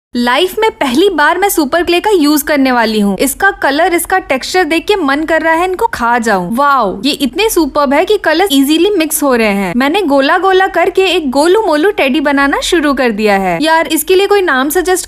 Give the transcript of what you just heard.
Life में पहली बार मैं सुपर क्ले का यूज करने वाली हूँ। इसका कलर, इसका टेक्सचर देख के मन कर रहा है इनको खा जाऊं। वाओ, ये इतने सुपर्ब है कि कलर इजीली मिक्स हो रहे हैं। मैंने गोला गोला करके एक गोलू मोलू टेडी बनाना शुरू कर दिया है। यार इसके लिए कोई नाम सजेस्ट